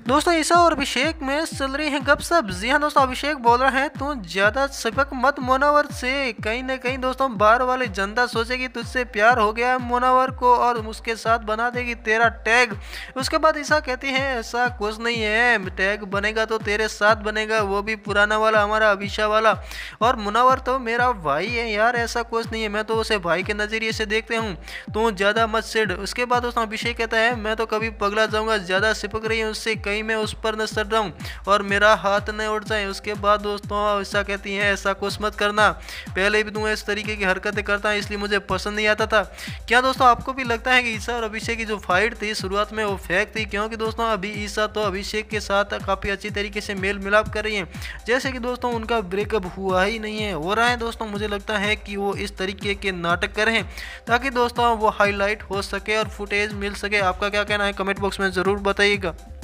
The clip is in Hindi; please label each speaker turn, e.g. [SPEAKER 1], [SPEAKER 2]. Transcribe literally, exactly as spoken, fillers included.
[SPEAKER 1] दोस्तों ईसा और अभिषेक में चल रही है गपशप। जी हाँ दोस्तों, अभिषेक बोल रहे हैं तू ज्यादा सिपक मत मुनावर से, कहीं ना कहीं दोस्तों बाहर वाली जनता सोचेगी तुझसे प्यार हो गया है मुनावर को और उसके साथ बना देगी तेरा टैग। उसके बाद ईसा कहती है ऐसा कुछ नहीं है, टैग बनेगा तो तेरे साथ बनेगा, वो भी पुराना वाला हमारा अभिषा वाला, और मुनावर तो मेरा भाई है यार, ऐसा कुछ नहीं है, मैं तो उसे भाई के नजरिए से देखते हूँ, तू ज्यादा मत सिड। उसके बाद दोस्तों अभिषेक कहता है मैं तो कभी पगला जाऊंगा, ज्यादा सिपक रही है उससे, कहीं मैं उस पर न सड़ रहा हूँ और मेरा हाथ न उठ जाए। उसके बाद दोस्तों ऐसा कहती है ऐसा कुछ मत करना, पहले भी तू इस तरीके की हरकतें करता है इसलिए मुझे पसंद नहीं आता था। क्या दोस्तों आपको भी लगता है कि ईसा और अभिषेक की जो फाइट थी शुरुआत में वो फेक थी? क्योंकि दोस्तों अभी ईसा तो अभिषेक के साथ काफ़ी अच्छी तरीके से मेल मिलाप कर रही है, जैसे कि दोस्तों उनका ब्रेकअप हुआ ही नहीं है, हो रहा है दोस्तों। मुझे लगता है कि वो इस तरीके के नाटक करें ताकि दोस्तों वो हाईलाइट हो सके और फुटेज मिल सके। आपका क्या कहना है कमेंट बॉक्स में ज़रूर बताइएगा।